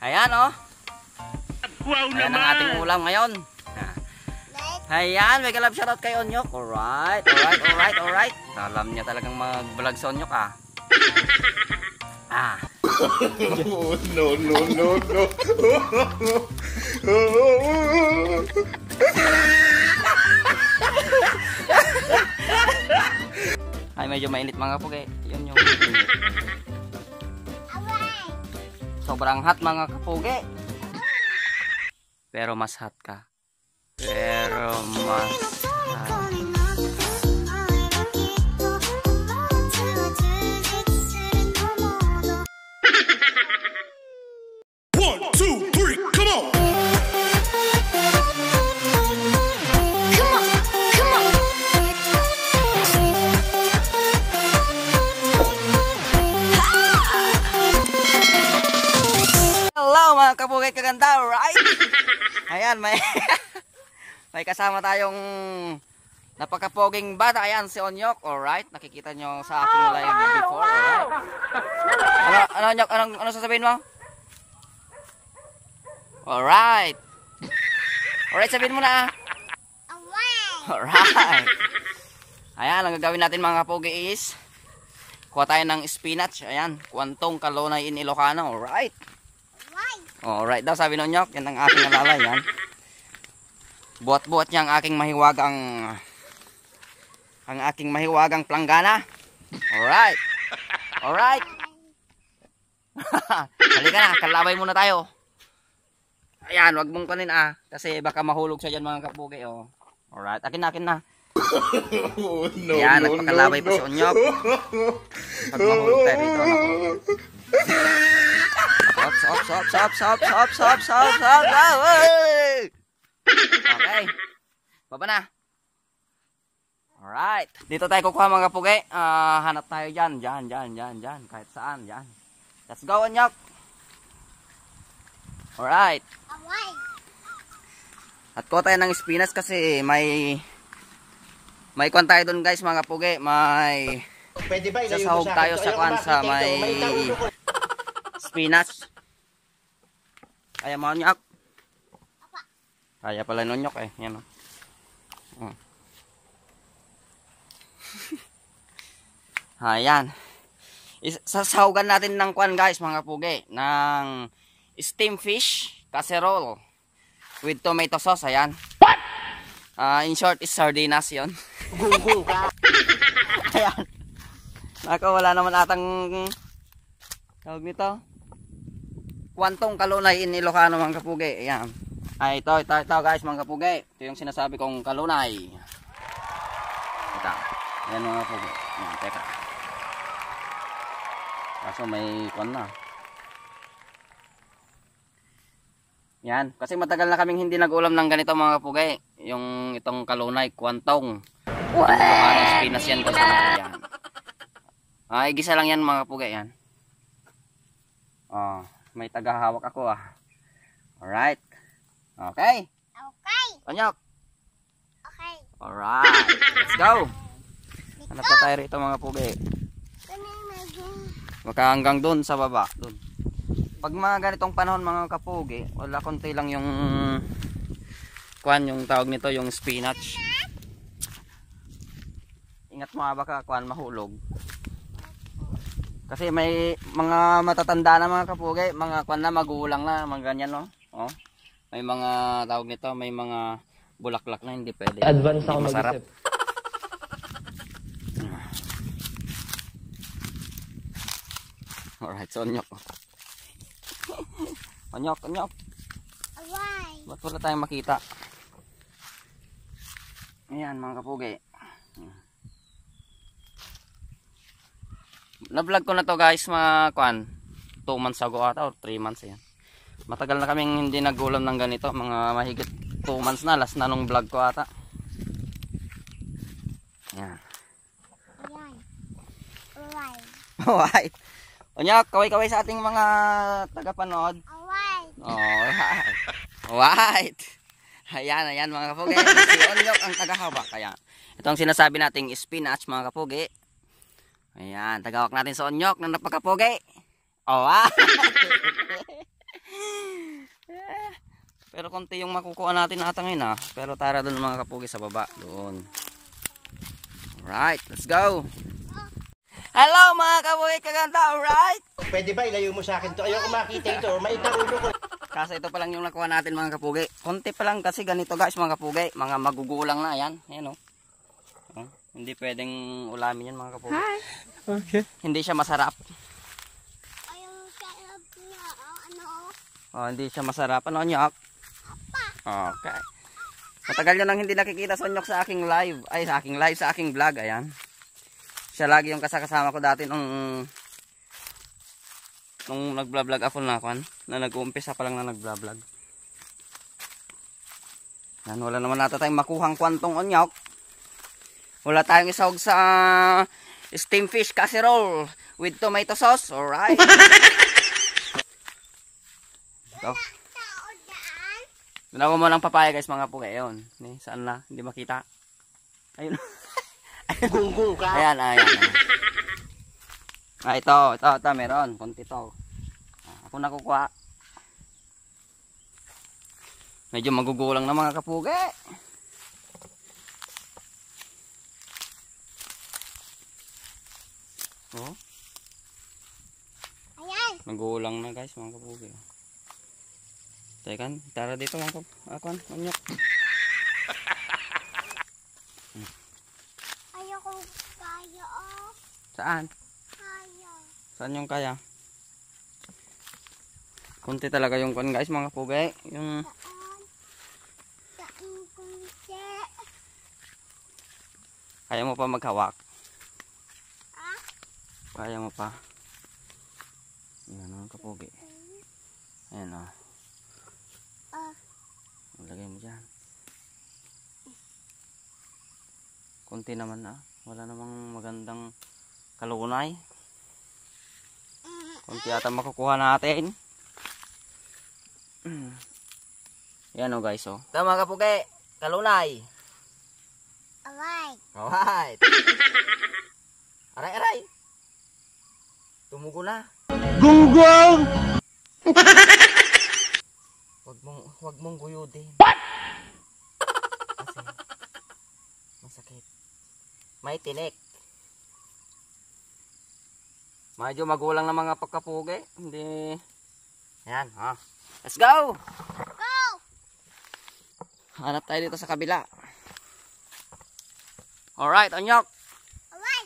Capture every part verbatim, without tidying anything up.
Ayan oh. Wow Ayan naman. ang ating ulam ngayon. Ayan, may kalab shoutout kay Onyok. Alright, alright, alright, alright. Alam niya talagang mag-vlog sa Onyok ah. Ah. Oh, no, no, no, no. Ay, medyo mainit mga kapugi. Yun yung sobrang hot mga kapugi. Pero mas hot ka. Pero mas hot. One, two, three, come on. Hello mga kabugay kaganda, right? Ayan, may may kasama tayong napakapoging bata. Ayan, si Onyok, alright? Nakikita nyo sa aking live before, alright? Ano, ano, Onyok, anong, ano sasabihin mo? Alright. Alright, sabihin mo na. Alright. Ayan, ang gagawin natin mga kapogi is kuha tayo ng spinach. Ayan, Kwantong Kalonay in Ilocano, alright? Alright daw, sabi ng Onyok. Yan ang aking alalay, yan. Buat-buat niya ang aking mahiwagang ang aking mahiwagang planggana. Alright. Alright. Halika na, kalabay muna tayo. Ayan, wag mong kanin ah. Kasi baka mahulog siya dyan mga kapugi, oh. Alright, akin na, akin na. Oh, no, Ayan, no, nagpakalabay no, pa si Onyok. Pag mahulog tayo rito, naku. Stop, stop, stop, stop, stop, stop, stop, stop, stop, stop. Okay. Baba na. Alright. Dito tayo kukuha mga kapugi. Uh, hanap tayo dyan, dyan, dyan, dyan, dyan. Kahit saan, dyan. Let's go, Onyok. Alright. At kuha tayo ng spinach kasi may may kwan tayo dun guys mga kapugi. May pwede ba sasahog tayo sa kwan sa may spinach. Kaya mo Onyok. Kaya pala Onyok eh. Yan o. Oh. Ayan. Sasahugan natin ng kwan guys mga kapugi. Ng steam fish casserole with tomato sauce. Ayan. What? Uh, in short is sardinas yun. Ayan. Naka wala naman atang tawag nito. Kwantong Kalonay in Ilocano mga kapugi. Ayan. Ay ito, ito, ito guys mga kapugi. Ito yung sinasabi kong kalunay. Ito. Ayan mga kapugi. Ayan, teka. Kaso may kwan na. Yan, kasi matagal na kaming hindi nag-ulam ng ganito mga kapugi. Yung itong kalunay, kwantong. Wow! Ano, spinach yan kasi yan. Ay, gisa lang yan mga kapugi yan. Oh, may tagahawak ako ah. Alright. Okay. Okay. Onyok. Okay. Alright. Let's go. Hanap pa tayo rito mga kapugi. Baka hanggang dun sa baba. Dun. Pag mga ganitong panahon mga kapugi, wala konti lang yung kuan, yung tawag nito, yung spinach. Ingat mo baka kuan mahulog. Kasi may mga matatanda na mga kapugi, mga kuan na magulang na, mga ganyan no. Oh. May mga tawag nito, may mga bulaklak na hindi pwede. Advance ako mag-isip. Alright, so Onyok. Onyok, Onyok. Alright. Ba't wala tayong makita? Ayan mga kapugi. Na-vlog ko na to guys mga kwan. two months ago ata or three months yan. Matagal na kaming hindi nag-ulam ng ganito. Mga mahigit two months na. Last na nung vlog ko ata. Ayan. Ayan. Alright. Alright. Onyok, kaway-kaway sa ating mga tagapanood. Alright. Alright. Alright. Ayan, ayan mga kapugi. Si Onyok ang tagahawak. Ayan. Ito ang sinasabi nating spinach mga kapugi. Ayan, tagawak natin sa Onyok na napakapugi. Alright. Pero konti yung makukuha natin ata ngayon ah. Pero tara doon mga kapugi sa baba. Doon. Alright, let's go. Hello mga kapugi kaganda, alright? Pwede ba ilayo mo sa akin to? Ayoko makita ito. Maitang ulo ko. Kasi ito pa lang yung nakuha natin mga kapugi. Konti pa lang kasi ganito guys mga kapugi. Mga magugulang na yan. Ayan o. Oh. Hindi pwedeng ulamin yan mga kapugi. Hi. Okay. Hindi siya masarap. Ayaw sarap niya. Ano? Oh, hindi siya masarap. Ano nyok? Okay. Matagal nyo nang hindi nakikita sa nyok sa aking live. Ay sa aking live, sa aking vlog. Ayan. Siya lagi yung kasakasama ko dati nung nung nag-vlog ako na kan, na nag-uumpisa pa lang na nag-vlog. Yan, wala naman nata tayong makuhang kwantong onyok. Wala tayong isahog sa uh, steam fish casserole with tomato sauce. Alright. So, dalawa mo lang papaya guys mga puga. Ayun. Saan na? Hindi makita. Ayun. Gunggong ka. Ayan, ayan, ayan. Ah, ito, ito, ito, meron. Kunti to. Ah, ako nakukuha. Medyo magugulang na mga kapugi. Oh. Ayan. Magulang na guys mga kapugi. Teka, tara dito mga kapugi. Ako, manyok. Ayoko kaya oh. Saan? Kaya. Saan yung kaya? Kunti talaga yung kan guys mga kapugi. Yung Saan? Saan kunti? kaya mo pa maghawak. Ah? Kaya mo pa. Yan ang kapugi. Ayan o. Ah. Lagay mo dyan. Kunti naman na. Wala namang magandang kalunay. Kunti ata makukuha natin. Yan o guys o. Ito mga kapugi. Kalunay. Alright. Alright. Aray aray. Tumugo na. Gunggong! Wag mong, wag mong guyudin. What? Kasi masakit. May tinik. Medyo magulang na mga pagkapugi. Hindi. Ayan, ha. Let's go! Go! Hanap tayo dito sa kabila. Alright, onyok. Alright.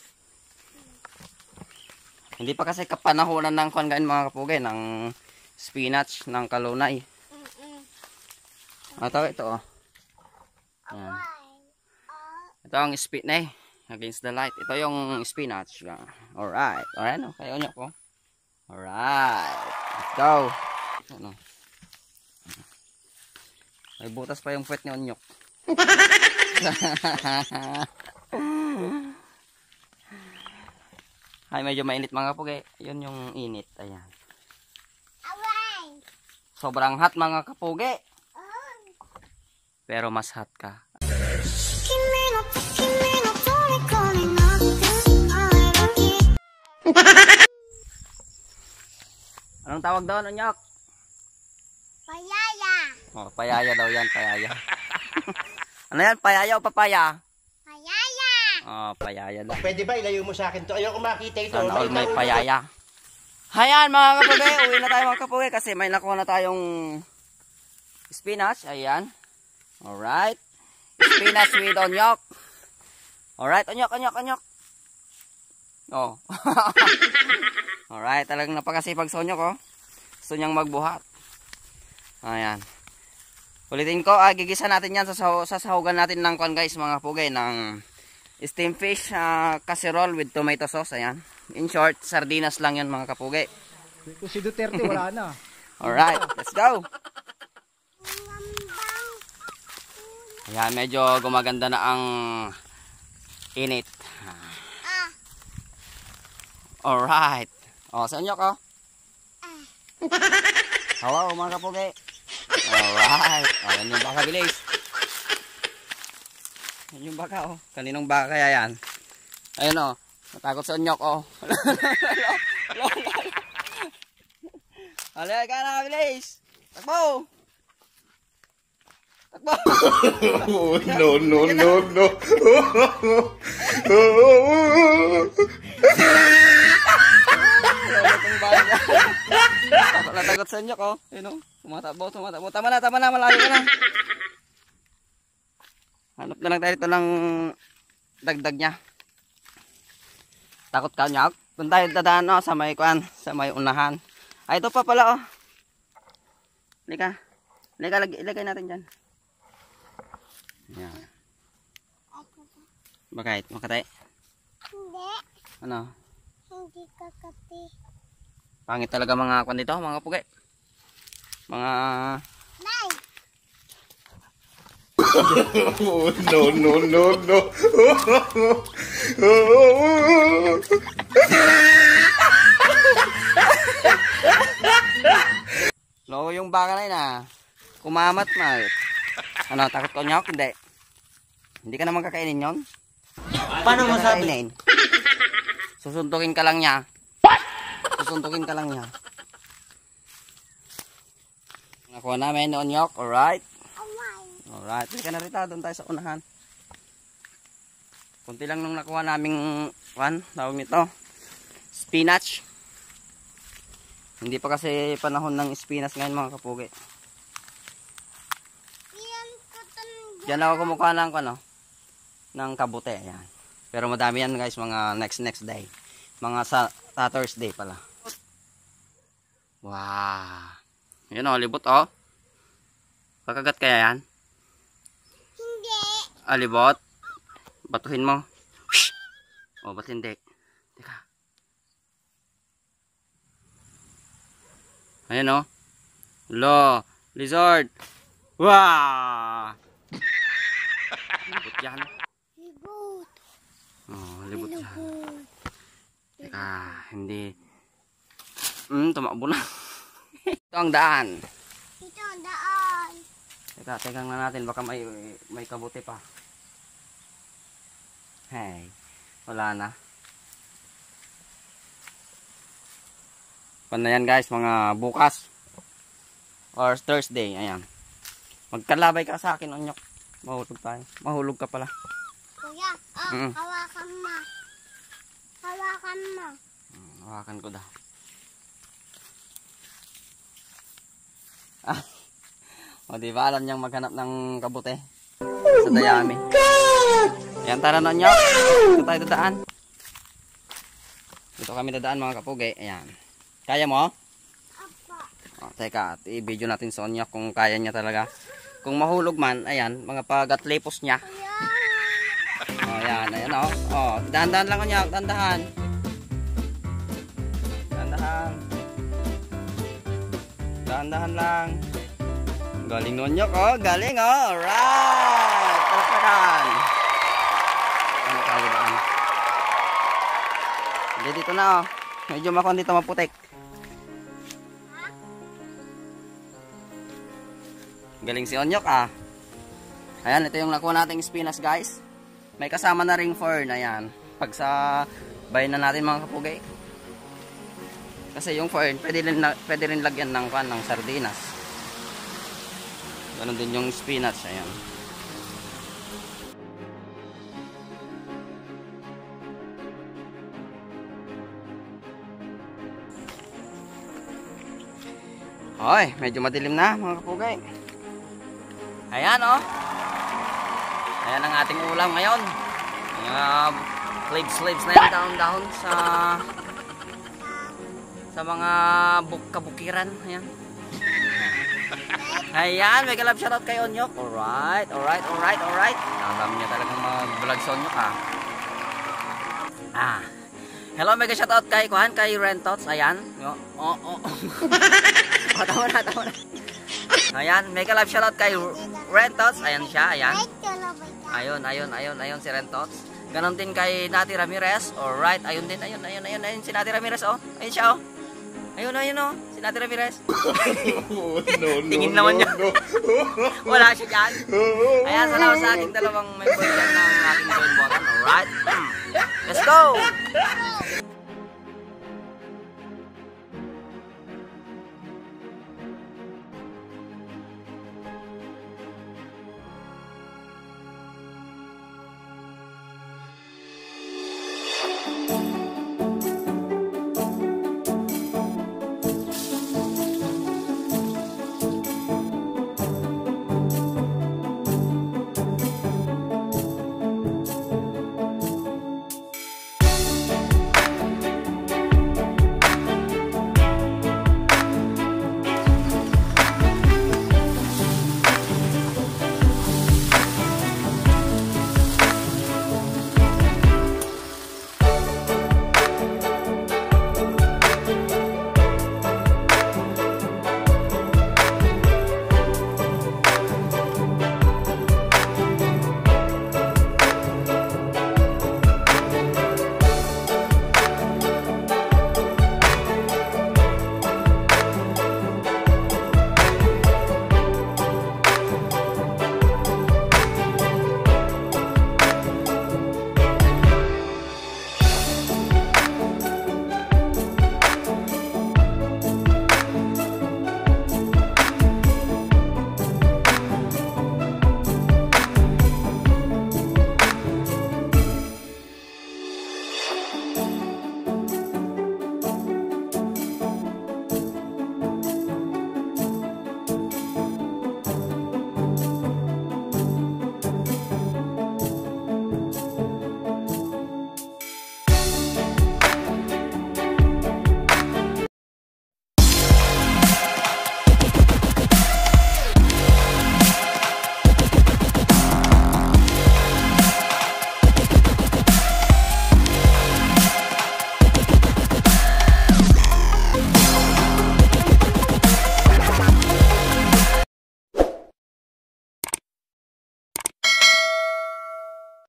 Hindi pa kasi kapanahonan ng kuan mga kapugi. Ng spinach, ng kalunay. Mm-mm. Ito, ito oh. Ayan. Alright. Ah. Ito ang spinach. Against the light. Ito yung spinach. Alright. Alright, no? Kaya onyok ko. Alright. Let's go. Ano? May butas pa yung puwet ni onyok. Ay, medyo mainit mga kapugi. Yun yung init. Ayan. Alright. Sobrang hot mga kapugi. Oh. Pero mas hot ka. Anong tawag doon, onyok? Payaya. Oh, payaya daw yan, payaya. Ano yan, payaya o papaya? Payaya. Oh, payaya daw. Pwede ba ilayo mo sa akin to? Ayoko makita ito. Sana all may Maitang ulo ko. payaya. Hayan mga kapugi, uwi na tayo mga kapugi kasi may nakuha na tayong spinach. Ayan. Alright. Spinach with onyok. Alright, onyok, onyok, onyok. Oh. Alright, talagang napakasipag sa onyok oh. Gusto niyang magbuhat. Ayan. Ulitin ko, ah, gigisa natin yan sa sasahugan natin ng kwan guys mga kapugi, ng steam fish uh, casserole with tomato sauce. Ayan. In short, sardinas lang yan mga kapugi. Kung si Duterte wala na. Alright, let's go. Ayan, medyo gumaganda na ang init. Ah. Alright. O, sa inyo ko. Ah. Hello mga kapugi. Alright. Ayan yung baka bilis. Ayan yung baka oh. Kaninong baka kaya yan? Ayun oh. Natakot sa unyok oh. Alay ka na bilis. Takbo. Oh, no, no, no, no. Itong baga. Natagot sa inyo ko. Yun o. Tumatakbo, tumatakbo. Tama na, tama na. Malayo ka na. Hanap na lang tayo ito ng dagdag niya. Takot ka niya. Doon tayo dadaan o, sa may kuan, sa may unahan. Ay, ito pa pala o. Lika. Lika, lagay, ilagay natin dyan. Yan. Bakit? Makatay? Hindi. Ano? Hindi kakati. Pangit talaga mga kuan dito, mga kapugay. Mga... Nay! Oh, no, no, no, no. Loko yung baka na yun ah. Kumamat na. Ano, takot ko nyok? Hindi. Hindi ka naman kakainin yun? Paano mo sabi? Kakainin. Susuntukin ka lang niya. Susuntukin ka lang niya. Nakuha namin noon nyok. Alright. Away. Alright. Hindi ka na rita. Doon tayo sa unahan. Kunti lang nung nakuha naming one. Tawag nito. Spinach. Hindi pa kasi panahon ng spinach ngayon mga kapugi. Yan ko tan- Diyan ako kumukha ng ano, ng kabute. Ayan. Pero madami yan guys, mga next next day. Mga sa, sa Thursday pala. Wow. Yun o, libot o. Kakagat kaya yan? Hindi. Alibot. Batuhin mo. O, ba't hindi? Teka. Ayan o. Lo. Lizard. Wow. Libot yan. Libot. Oh, libot yan. Libot. Teka, hindi. Hmm, tumakbo na. Ito ang daan. Ito ang daan. Teka, teka nga natin. Baka may, may kabuti pa. Hey, wala na. Paano yan guys, mga bukas or Thursday, ayan. Magkalabay ka sa akin, onyok. Mahulog tayo. Mahulog ka pala. Kuya, oh, Mm. hawakan mo. Hawakan mo. Hmm, hawakan ko daw. Ah. O diba, alam niyang maghanap ng kabute sa dayami. Ayan, tara na onyok. Dito tayo dadaan. Dito kami dadaan mga kapugi. Ayan. Kaya mo? Apa. O, teka, i-video natin sa onyok kung kaya niya talaga. Kung mahulog man, ayan, mga pagatlipos niya. Kuya. O, ayan, ayan o. O, dahan-dahan lang onyok, dahan-dahan. Dahan-dahan. Dahan-dahan lang. Galing nun nyok, oh. Galing, oh. Alright. Palakpakan. Ano tayo daan? Hindi, dito na, oh. Medyo makon dito maputik. Galing si Onyok, ah. Ayan, ito yung nakuha nating spinach, guys. May kasama na ring fern, ayan. Pag sa bayan na natin, mga kapugay. Kasi yung fern, pwede rin, pwede rin lagyan ng, ng sardinas. Ganon din yung spinach, ayan. Hoy, medyo madilim na mga kapugay. Ayan oh. Ayan ang ating ulam ngayon. Mga slaves-slaves na yan down-down sa sa mga buk-kabukiran. Ayan. Ayan, may galab shoutout kay Onyok. Alright, alright, alright, alright. Alam niya talagang mag-vlog sa Onyok ah. Ah. Hello, mega shoutout kay Kuhan, kay Rentots. Ayan. Oh, oh, oh. Oh, tama na, tama na. Ayan, mega live shoutout kay Rentots. Ayan siya, ayan. Right, kalabay ka. Ayun, ayun, ayun, ayun si Rentots. Ganon din kay Nati Ramirez. Alright, ayun din, ayun, ayun, ayun, ayun si Nati Ramirez, oh. Ayun siya, oh. Ayun, ayun, oh. Si Nati Ramirez. Oh, no, no, Tingin no, naman niya. no. Wala siya dyan. Ayan, salamat sa aking dalawang member dyan ng aking join button. Alright. Let's go!